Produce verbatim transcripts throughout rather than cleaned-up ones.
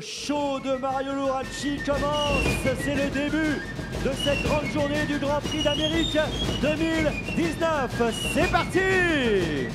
show de Mario Luracci commence. C'est le début de cette grande journée du Grand Prix d'Amérique deux mille dix-neuf. C'est parti!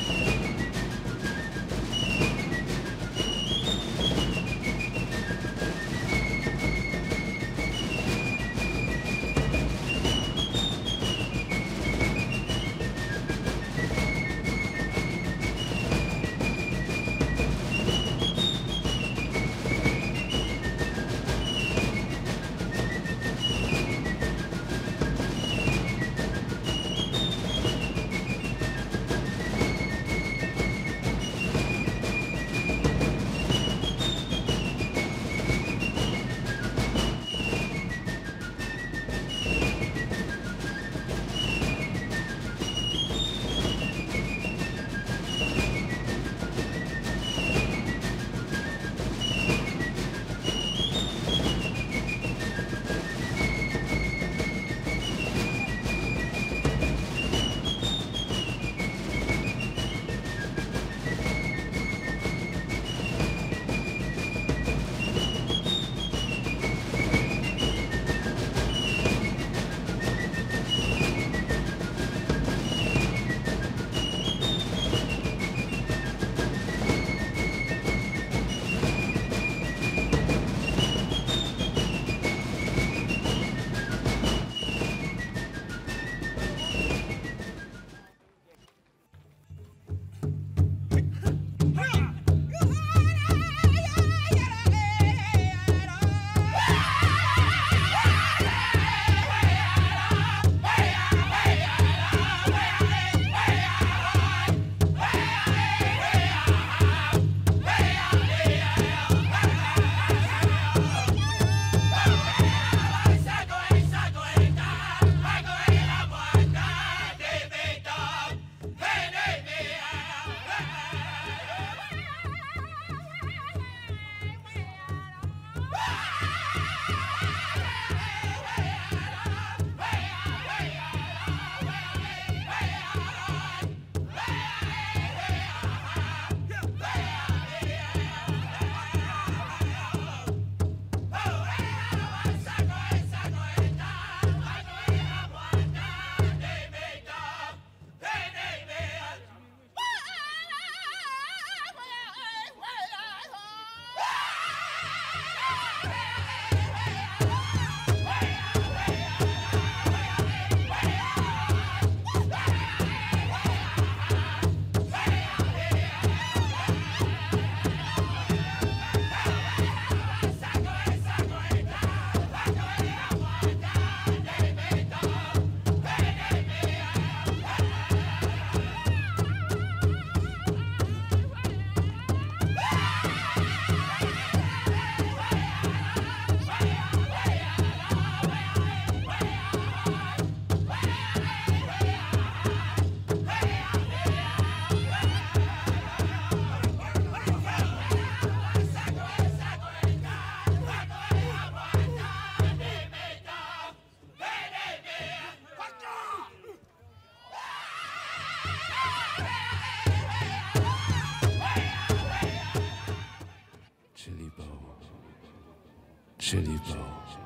Chili Bow.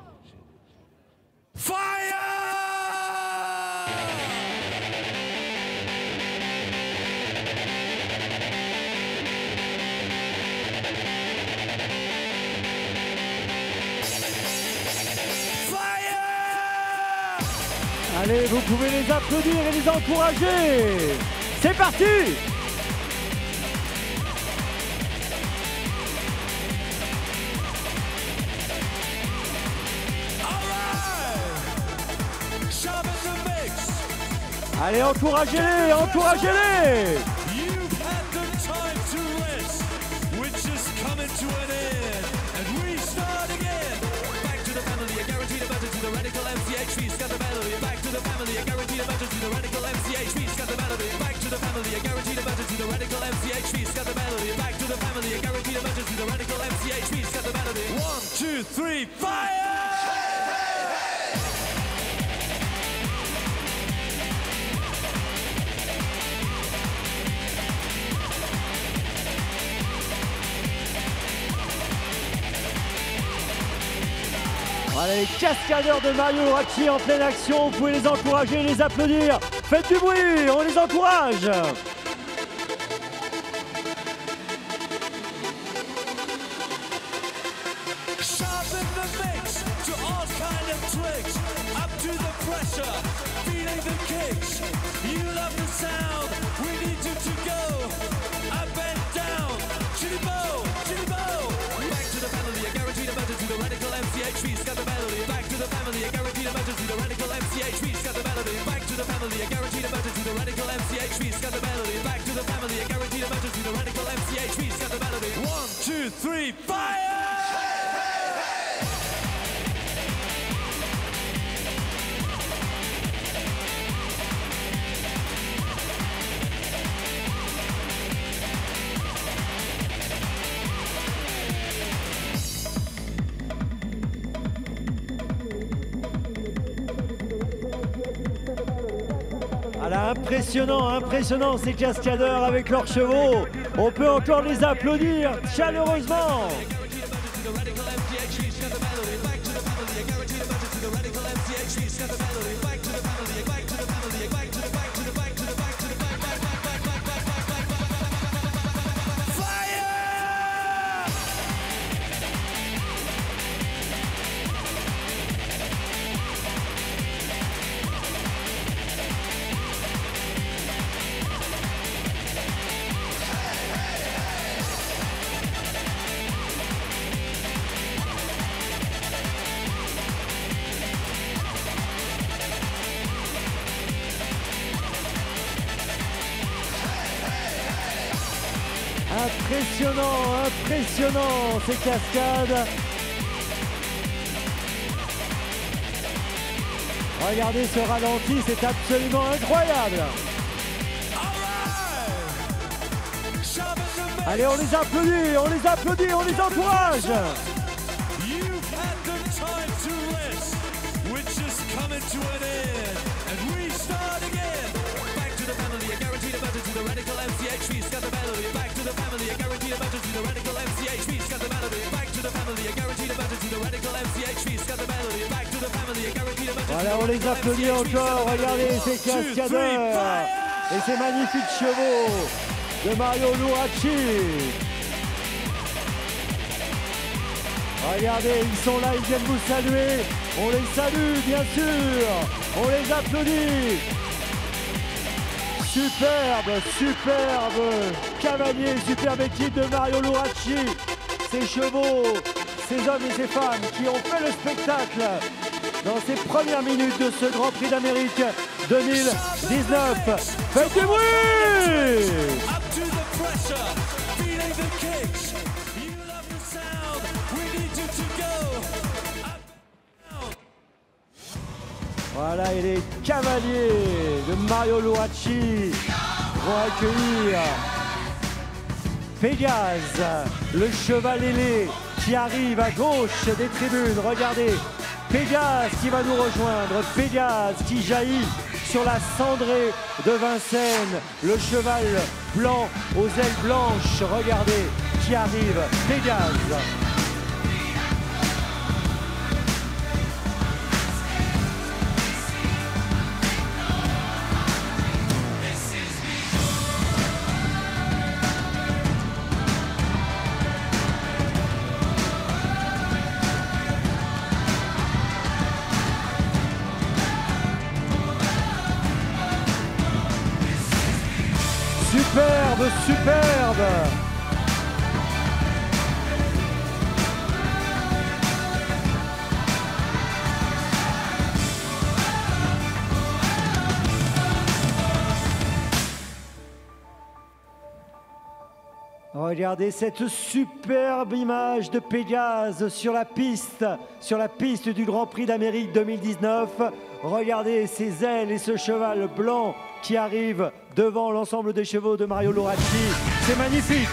Fire! Allez, vous pouvez les applaudir et les encourager. C'est parti! Allez, encouragez-les, encouragez-les! You've had the time to rest, which is coming to an end, and we start again. Back to the family, a guaranteed emergency, the radical M C H P, scat the melody. Back to the family, a guaranteed emergency, the radical M C H P, scat the melody. Back to the family, a guaranteed emergency, the radical M C H P, scat the melody. Back to the family, a guaranteed emergency, the radical M C H P, scat the melody. One, two, three, fire! Voilà les cascadeurs de Mario Louracci en pleine action, vous pouvez les encourager, les applaudir. Faites du bruit, on les encourage. Sharpen the mix to all kind of tricks. Up to the pressure, feeling the kicks. You love the sound, we need you to go. Up and down, chitty bow, chitty bow. Back to the family, a guaranteed emergency, the radical M C H V, got the melody. Back to the family, a guaranteed emergency, the radical M C H V, got the melody. Back to the family, a guaranteed emergency, the radical M C H V, got the melody. Back to the family, a guaranteed emergency, the radical M C H V, got the melody. One, two, three, fire! Voilà, impressionnant, impressionnant ces cascadeurs avec leurs chevaux. On peut encore les applaudir chaleureusement. Impressionnant, impressionnant ces cascades. Regardez ce ralenti, c'est absolument incroyable. Allez, on les applaudit, on les applaudit, on les encourage. The radical M C H V, got the melody. Back to the family, a guaranteed emergency. The radical M C H V, got the melody. Back to the family, a guaranteed emergency. The radical M C H V, got the melody. Back to the family, a guaranteed emergency. Voilà, on les applaudit encore. Regardez ces cascadeurs et ces magnifiques chevaux de Mario Louracci. Regardez, ils sont là, ils viennent vous saluer. On les salue, bien sûr. On les applaudit. Superbe, superbe cavalier, superbe équipe de Mario Louracci. Ces chevaux, ces hommes et ces femmes qui ont fait le spectacle dans ces premières minutes de ce Grand Prix d'Amérique deux mille dix-neuf. Faites du bruit! Voilà, et les cavaliers de Mario Louracci vont accueillir Pégase, le cheval ailé qui arrive à gauche des tribunes. Regardez, Pégase qui va nous rejoindre, Pégase qui jaillit sur la cendrée de Vincennes, le cheval blanc aux ailes blanches. Regardez qui arrive, Pégase. Superbe, superbe. Regardez cette superbe image de Pégase sur la piste, sur la piste du Grand Prix d'Amérique deux mille dix-neuf. Regardez ses ailes et ce cheval blanc qui arrive devant l'ensemble des chevaux de Mario Louracci. C'est magnifique.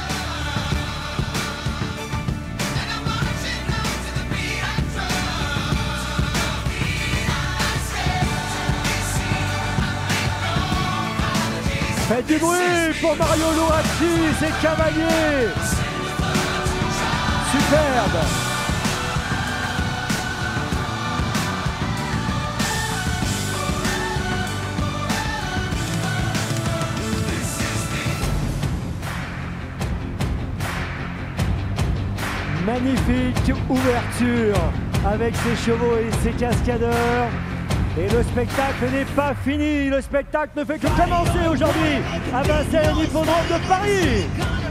Faites du bruit pour Mario Louracci, ses cavaliers. Superbe. Magnifique ouverture avec ses chevaux et ses cascadeurs. Et le spectacle n'est pas fini, le spectacle ne fait que commencer aujourd'hui à Vincennes, l'hippodrome de Paris.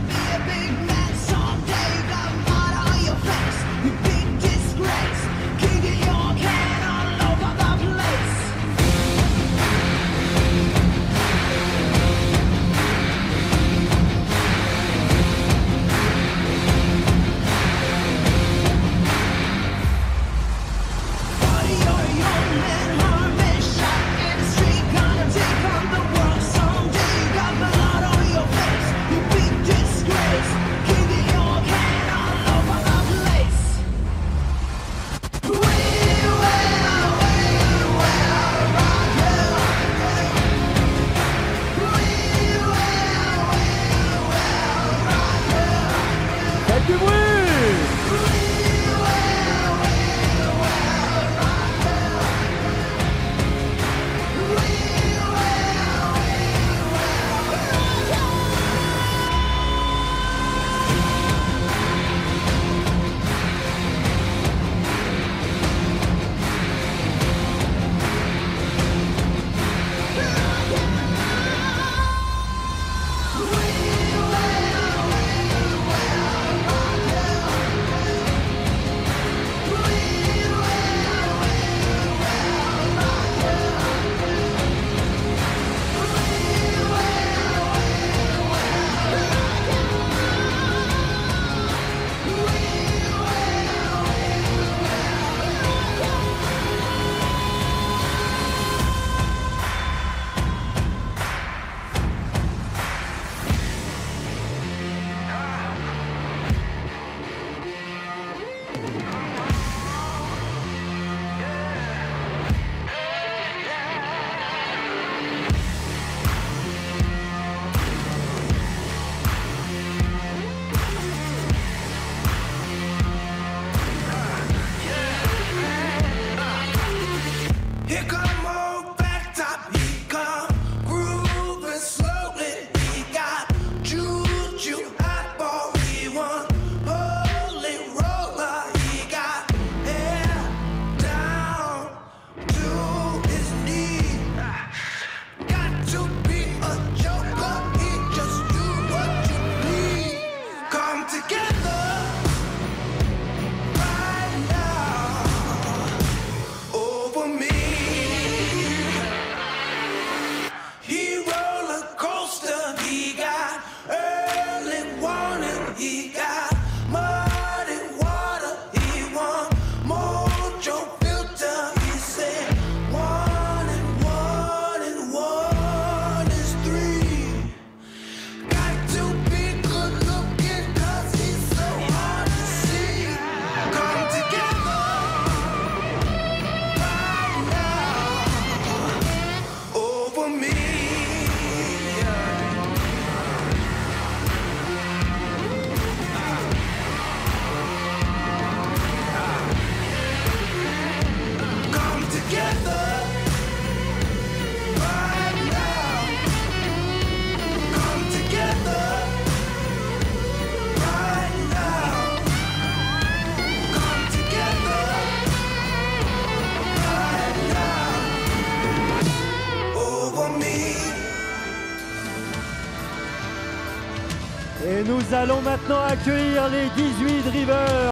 Du bruit! Here come old back top, he come grooving slowly. He got juju, eyeball, he won holy roller. He got hair down to his knee. Got to be a joker, he just do what you need. Come together right now over me. He got muddy water, he want mojo filter. He said one and one and one is three. Got to be good looking cause he's so hard to see. Come together right now over me. Et nous allons maintenant accueillir les dix-huit drivers.